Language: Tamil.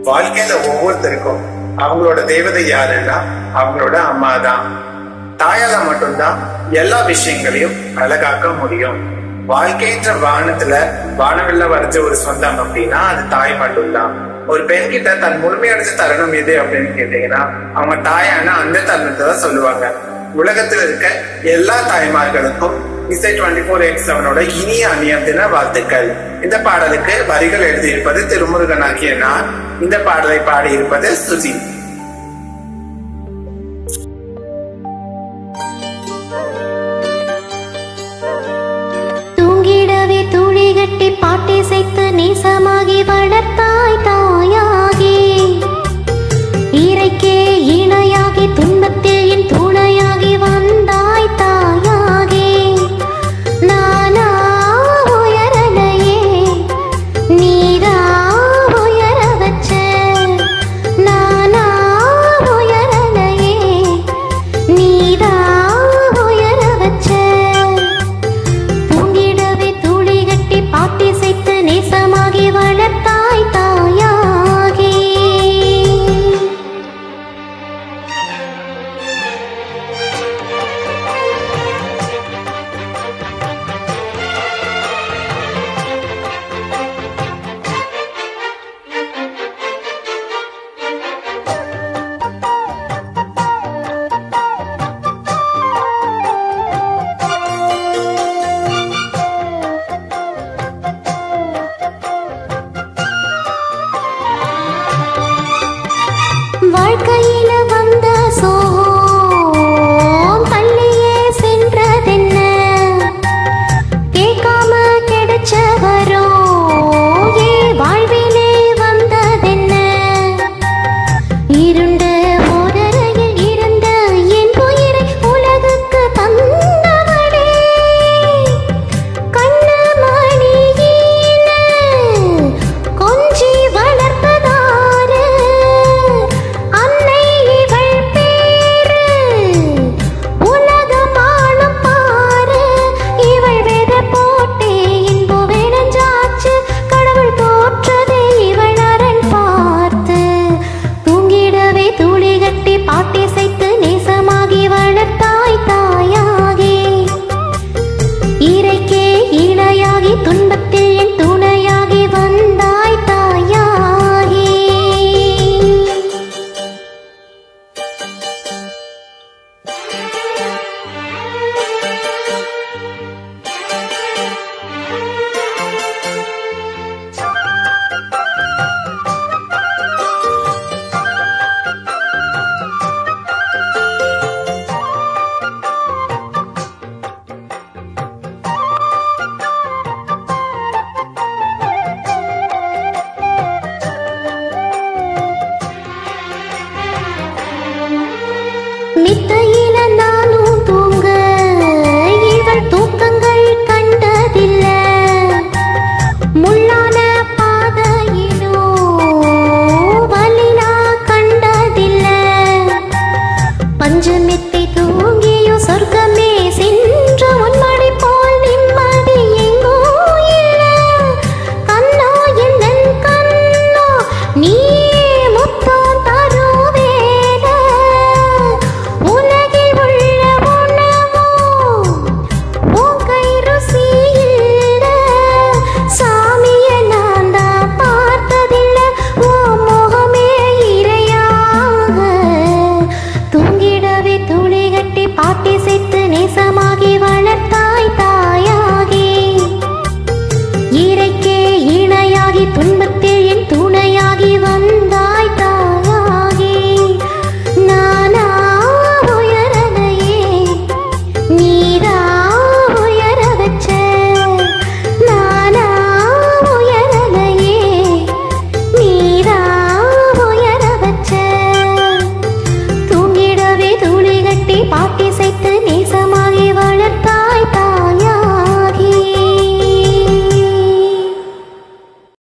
வாழ்க்கையில ஒவ்வொருத்தருக்கும் அவங்களோட தேவதை யாருன்னா அவங்களோட அம்மா தான். தாயால மட்டும்தான் எல்லா விஷயங்களையும் அழகாக்க முடியும். வாழ்க்கைன்ற வானத்துல வானவில்ல வரைஞ்ச ஒரு சொந்தம் அப்படின்னா அது தாய் மட்டும்தான். ஒரு பெண் கிட்ட தன் முழுமையடைஞ்ச தருணம் எது அப்படின்னு கேட்டீங்கன்னா அவங்க தாயான அந்த தருணத்தை தான் சொல்லுவாங்க. உலகத்துல இருக்க எல்லா தாய்மார்களுக்கும் இசை 24/7 இனிய அந்நிய தின வாழ்த்துக்கள். இந்த பாடலுக்கு வரிகள் எழுதியிருப்பது திருமுருகன் ஆகிய நான். இந்த பாடலை பாடியிருப்பது சுஜி. தூங்கிடவே துளி கட்டி பாட்டை சேர்த்து நேசமாகி வளர்த்தாய் தாயாகி, இறைக்கே இணையாகி துன்பத்தில் என் துணையாகி வந்தாய் தாயாகி. நானா உயரலையே நீரா உயர வச்ச, நானா உயரலையே நீரா உயர வச்ச. தூங்கிடவே துளி கட்டி பாட்டி சேர்த்து நேசமாகி வளர்த்தாய் தாயாகி. வாழ்க்கையில வந்த சோகம் தள்ளியே சென்றதென்ன, கேட்காம கிடைச்ச வரோம் ஏ வாழ்விலே வந்ததென்ன. இருண்ட ஓரறையில் இருந்த என் உயிரை உலகுக்கு தந்தவளே, கண்ணமணியின கொஞ்சி வளர்ப்பதாரு அன்னை இவள் பேரு, உலகம் ஆளும் பாரு. இவள் வெத போட்டே இன்பு விளைஞ்சாச்சு, கடவுள் போற்றதே இவள் அரண் பார்த்து. தூங்கிடவே துளி கட்டி பாட்டி சேர்த்து நேசமாகி வளர்த்தாய் தாயாகி, இறைக்கே இணையாகி துன்பத்தில் என் துணையாகி வந்தாய் தாயாகி. மித்தையில நானும் தூங்க இவள் தூக்கங்கள் கண்டதில்ல, முள்ளான பாதையிலோ வலினா கண்டதில்ல. பஞ்சமித்த